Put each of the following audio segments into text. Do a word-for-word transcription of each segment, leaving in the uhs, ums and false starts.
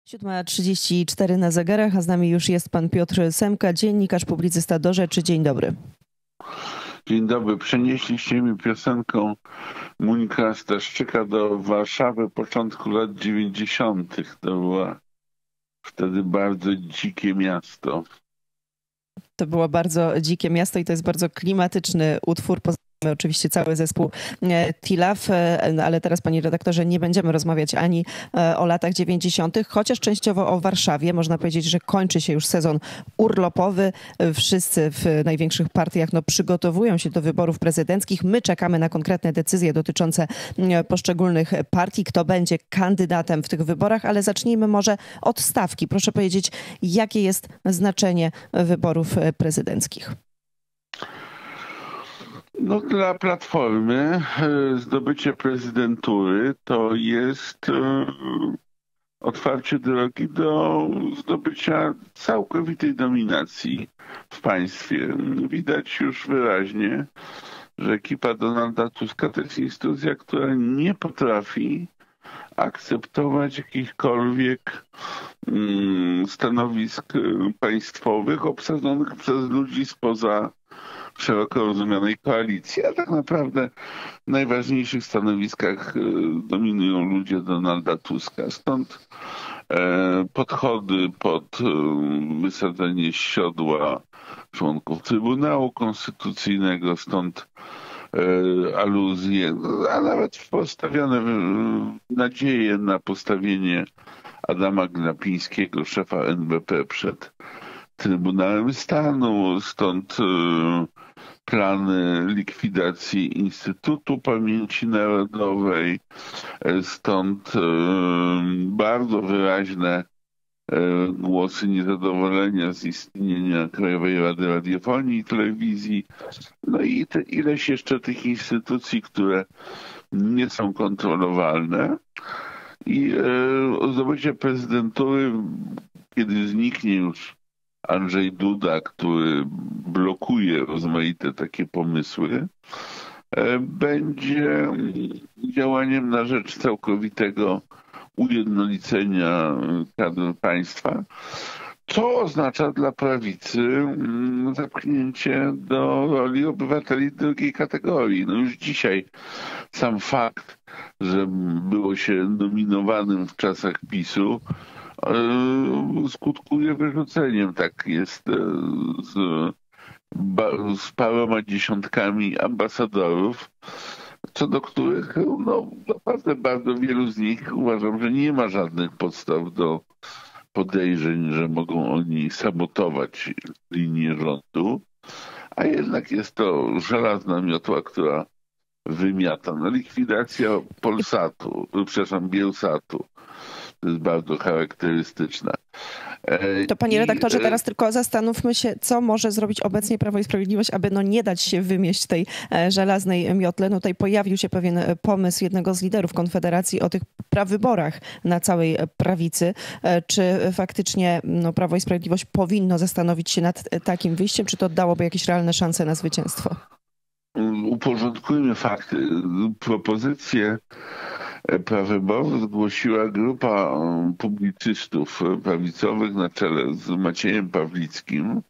siódma trzydzieści cztery na zegarach, a z nami już jest pan Piotr Semka, dziennikarz, publicysta do Rzeczy. Dzień dobry. Dzień dobry. Przenieśliście mi piosenką Muńka Staszczyka do Warszawy początku lat dziewięćdziesiątych. To była wtedy bardzo dzikie miasto. To było bardzo dzikie miasto i to jest bardzo klimatyczny utwór. Mamy oczywiście cały zespół Tilaf, ale teraz, panie redaktorze, nie będziemy rozmawiać ani o latach dziewięćdziesiątych, chociaż częściowo o Warszawie. Można powiedzieć, że kończy się już sezon urlopowy. Wszyscy w największych partiach no, przygotowują się do wyborów prezydenckich. My czekamy na konkretne decyzje dotyczące poszczególnych partii, kto będzie kandydatem w tych wyborach, ale zacznijmy może od stawki. Proszę powiedzieć, jakie jest znaczenie wyborów prezydenckich? No, dla Platformy zdobycie prezydentury to jest otwarcie drogi do zdobycia całkowitej dominacji w państwie. Widać już wyraźnie, że ekipa Donalda Tuska to jest instytucja, która nie potrafi akceptować jakichkolwiek stanowisk państwowych obsadzonych przez ludzi spoza szeroko rozumianej koalicji, a tak naprawdę w najważniejszych stanowiskach dominują ludzie Donalda Tuska. Stąd podchody pod wysadzenie z siodła członków Trybunału Konstytucyjnego, stąd aluzje, a nawet postawione nadzieje na postawienie Adama Glapińskiego, szefa N B P, przed Trybunałem Stanu, stąd plany likwidacji Instytutu Pamięci Narodowej, stąd bardzo wyraźne głosy niezadowolenia z istnienia Krajowej Rady Radiofonii i Telewizji. No i te, ileś jeszcze tych instytucji, które nie są kontrolowalne. I e, zdobycie prezydentury, kiedy zniknie już Andrzej Duda, który blokuje rozmaite takie pomysły, będzie działaniem na rzecz całkowitego ujednolicenia kadr państwa, co oznacza dla prawicy zepchnięcie do roli obywateli drugiej kategorii. No już dzisiaj sam fakt, że było się nominowanym w czasach PiSu, skutkuje wyrzuceniem. Tak jest z, z paroma dziesiątkami ambasadorów, co do których no, naprawdę bardzo wielu z nich uważam, że nie ma żadnych podstaw do podejrzeń, że mogą oni sabotować linię rządu, a jednak jest to żelazna miotła, która wymiata. No, likwidacja Polsatu, przepraszam, Bielsatu, to jest bardzo charakterystyczne. To panie redaktorze, teraz tylko zastanówmy się, co może zrobić obecnie Prawo i Sprawiedliwość, aby no nie dać się wymieść tej żelaznej miotle. No tutaj pojawił się pewien pomysł jednego z liderów Konfederacji o tych prawyborach na całej prawicy. Czy faktycznie no, Prawo i Sprawiedliwość powinno zastanowić się nad takim wyjściem, czy to dałoby jakieś realne szanse na zwycięstwo? Uporządkujmy fakty. Propozycje prawyborów zgłosiła grupa publicystów prawicowych na czele z Maciejem Pawlickim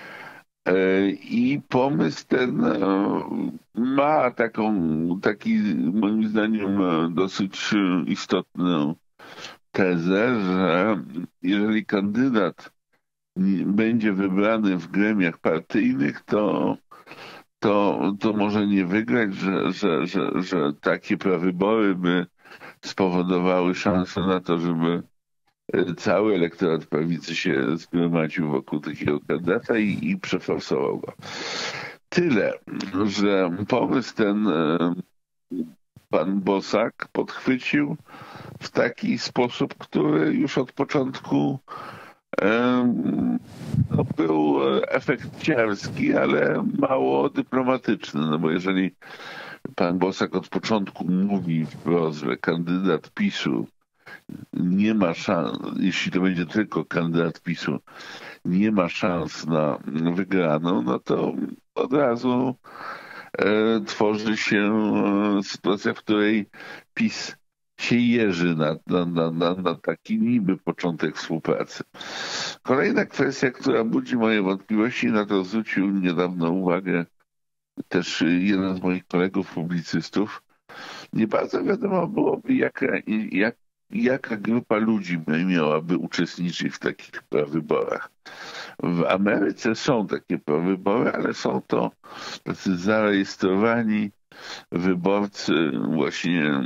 i pomysł ten ma taką, taki moim zdaniem dosyć istotną tezę, że jeżeli kandydat będzie wybrany w gremiach partyjnych, to To, to może nie wygrać, że, że, że, że takie prawybory by spowodowały szansę na to, żeby cały elektorat prawicy się zgromadził wokół takiego kandydata i, i przeforsował go. Tyle, że pomysł ten pan Bosak podchwycił w taki sposób, który już od początku no, był efekciarski, ale mało dyplomatyczny, no bo jeżeli pan Bosak od początku mówi wprost, że kandydat PiSu nie ma szans, jeśli to będzie tylko kandydat PiSu, nie ma szans na wygraną, no to od razu e, tworzy się sytuacja, w której PiS się jeży na, na, na, na, na taki niby początek współpracy. Kolejna kwestia, która budzi moje wątpliwości, na to zwrócił niedawno uwagę też jeden z moich kolegów publicystów. Nie bardzo wiadomo byłoby, jaka, jak, jaka grupa ludzi miałaby uczestniczyć w takich prawyborach. W Ameryce są takie prawybory, ale są to tacy zarejestrowani wyborcy właśnie,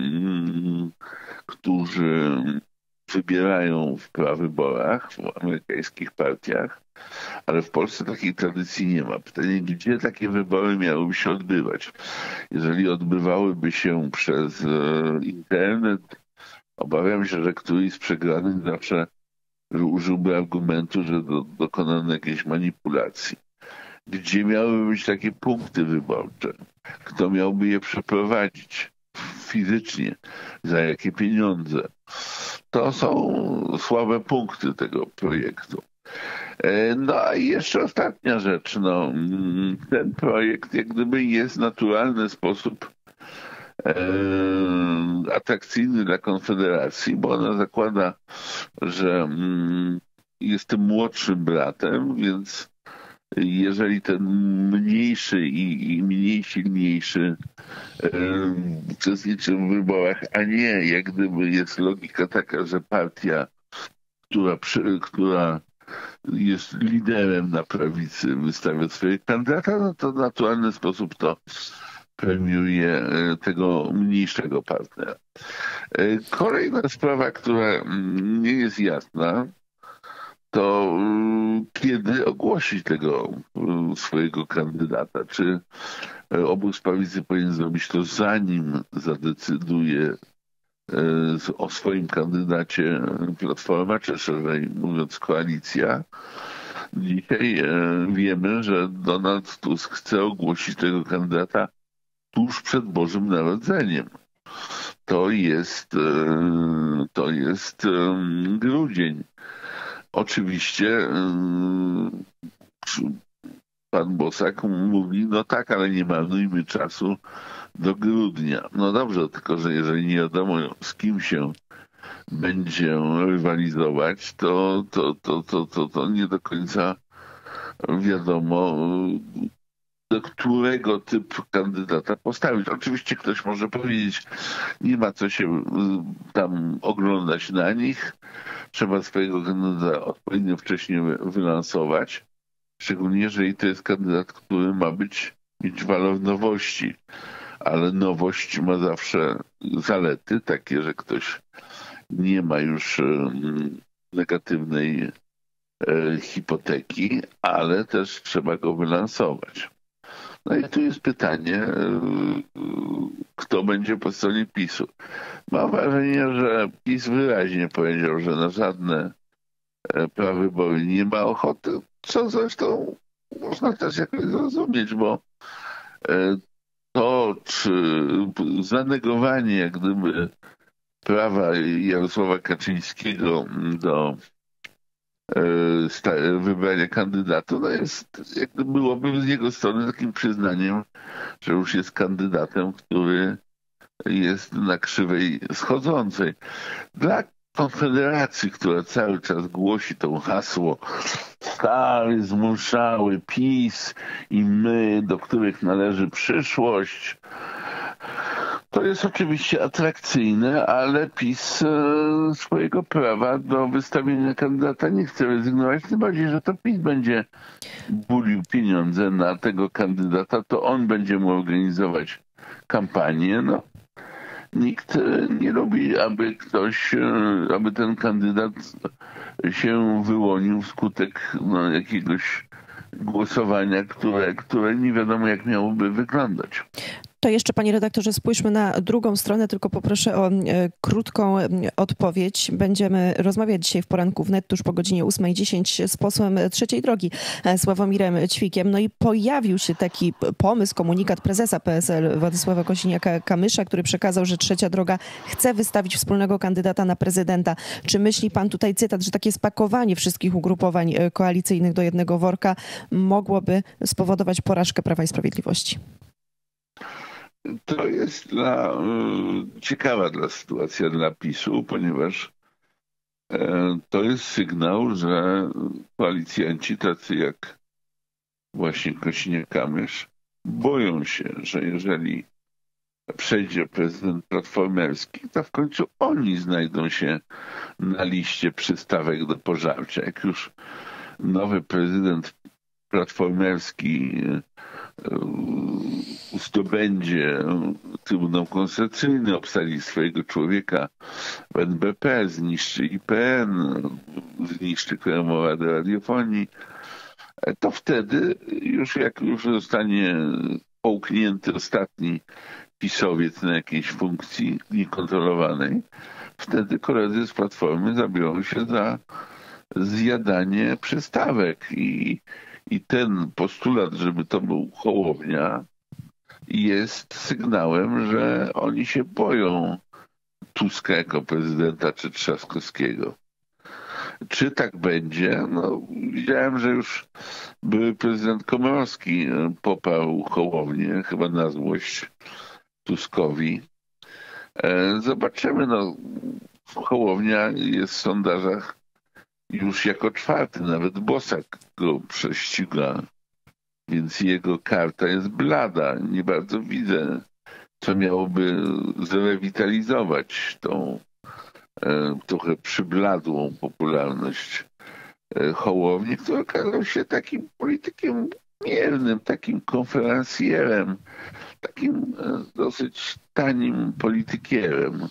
którzy wybierają w prawyborach, w amerykańskich partiach, ale w Polsce takiej tradycji nie ma. Pytanie, gdzie takie wybory miałyby się odbywać? Jeżeli odbywałyby się przez internet, obawiam się, że któryś z przegranych zawsze użyłby argumentu, że do, dokonano jakiejś manipulacji. Gdzie miałyby być takie punkty wyborcze? Kto miałby je przeprowadzić fizycznie? Za jakie pieniądze? To są słabe punkty tego projektu. No a jeszcze ostatnia rzecz. No, ten projekt jak gdyby jest w naturalny sposób e, atrakcyjny dla Konfederacji, bo ona zakłada, że mm, jestem młodszym bratem, więc jeżeli ten mniejszy i, i mniej silniejszy e, uczestniczy w wyborach, a nie jak gdyby jest logika taka, że partia, która, która jest liderem na prawicy, wystawia swojego kandydata, no to w naturalny sposób to premiuje tego mniejszego partnera. Kolejna sprawa, która nie jest jasna, to kiedy ogłosić tego swojego kandydata. Czy obóz prawicy powinien zrobić to, zanim zadecyduje o swoim kandydacie Platforma, czy szerzej mówiąc koalicja. Dzisiaj wiemy, że Donald Tusk chce ogłosić tego kandydata tuż przed Bożym Narodzeniem. To jest, to jest grudzień. Oczywiście pan Bosak mówi, no tak, ale nie marnujmy czasu do grudnia. No dobrze, tylko że jeżeli nie wiadomo, z kim się będzie rywalizować, to, to, to, to, to, to nie do końca wiadomo, do którego typu kandydata postawić. Oczywiście ktoś może powiedzieć, nie ma co się tam oglądać na nich, trzeba swojego kandydata odpowiednio wcześnie wylansować, szczególnie jeżeli to jest kandydat, który ma być, mieć walor nowości. Ale nowość ma zawsze zalety takie, że ktoś nie ma już negatywnej hipoteki, ale też trzeba go wylansować. No i tu jest pytanie, kto będzie po stronie PiSu. Mam wrażenie, że PiS wyraźnie powiedział, że na żadne prawybory nie ma ochoty, co zresztą można też jakoś zrozumieć, bo to, czy zanegowanie jak gdyby prawa Jarosława Kaczyńskiego do e, wybrania kandydatu, no jest, jak gdyby byłoby z jego strony takim przyznaniem, że już jest kandydatem, który jest na krzywej schodzącej. Dla Konfederacji, która cały czas głosi to hasło stary, zmuszały PiS i my, do których należy przyszłość, to jest oczywiście atrakcyjne, ale PiS e, swojego prawa do wystawienia kandydata nie chce rezygnować, tym bardziej, że to PiS będzie bulił pieniądze na tego kandydata, to on będzie mu organizować kampanię. No, nikt nie lubi, aby ktoś, aby ten kandydat się wyłonił wskutek no, jakiegoś głosowania, które, które nie wiadomo jak miałoby wyglądać. To jeszcze, panie redaktorze, spójrzmy na drugą stronę, tylko poproszę o e, krótką e, odpowiedź. Będziemy rozmawiać dzisiaj w poranku wnet tuż po godzinie ósmej dziesięć z posłem Trzeciej Drogi e, Sławomirem Ćwikiem. No i pojawił się taki pomysł, komunikat prezesa P S L Władysława Kosiniaka-Kamysza, który przekazał, że Trzecia Droga chce wystawić wspólnego kandydata na prezydenta. Czy myśli pan, tutaj cytat, że takie spakowanie wszystkich ugrupowań koalicyjnych do jednego worka mogłoby spowodować porażkę Prawa i Sprawiedliwości? To jest dla, ciekawa dla sytuacja dla PiSu, ponieważ to jest sygnał, że koalicjanci tacy jak właśnie Kosiniak-Kamysz boją się, że jeżeli przejdzie prezydent platformerski, to w końcu oni znajdą się na liście przystawek do pożarcia. Jak już nowy prezydent platformerski zdobędzie Trybunał Konstytucyjny, obsadzi swojego człowieka w N B P, zniszczy I P N, zniszczy Krajową Radę Radiofonii, to wtedy już jak już zostanie połknięty ostatni pisowiec na jakiejś funkcji niekontrolowanej, wtedy koledzy z Platformy zabiorą się za zjadanie przystawek i, i ten postulat, żeby to był Hołownia, jest sygnałem, że oni się boją Tuska jako prezydenta czy Trzaskowskiego. Czy tak będzie? No, widziałem, że już były prezydent Komorowski poparł Hołownię, chyba na złość Tuskowi. Zobaczymy. No, Hołownia jest w sondażach już jako czwarty, nawet Bosak go prześciga, więc jego karta jest blada. Nie bardzo widzę, co miałoby zrewitalizować tą e, trochę przybladłą popularność e, Hołowni, który okazał się takim politykiem miernym, takim konferencjerem, takim e, dosyć tanim politykierem.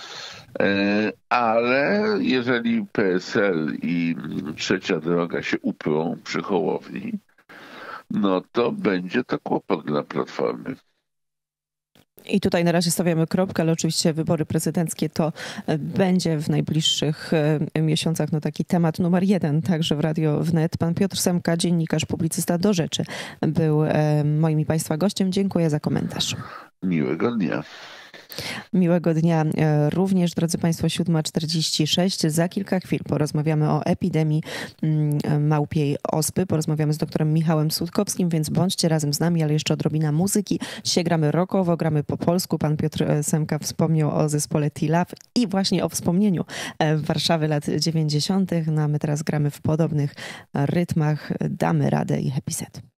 Ale jeżeli P S L i Trzecia Droga się uprą przy Hołowni, no to będzie to kłopot dla Platformy. I tutaj na razie stawiamy kropkę, ale oczywiście wybory prezydenckie to będzie w najbliższych miesiącach no taki temat numer jeden, także w Radio Wnet. Pan Piotr Semka, dziennikarz, publicysta Do Rzeczy, był moim i Państwa gościem. Dziękuję za komentarz. Miłego dnia. Miłego dnia również, drodzy Państwo, siódma czterdzieści sześć. Za kilka chwil porozmawiamy o epidemii małpiej ospy. Porozmawiamy z doktorem Michałem Sutkowskim, więc bądźcie razem z nami, ale jeszcze odrobina muzyki. Dzisiaj gramy rockowo, gramy po polsku. Pan Piotr Semka wspomniał o zespole T-Love i właśnie o wspomnieniu Warszawy lat dziewięćdziesiątych. No a my teraz gramy w podobnych rytmach. Damy radę i happy set.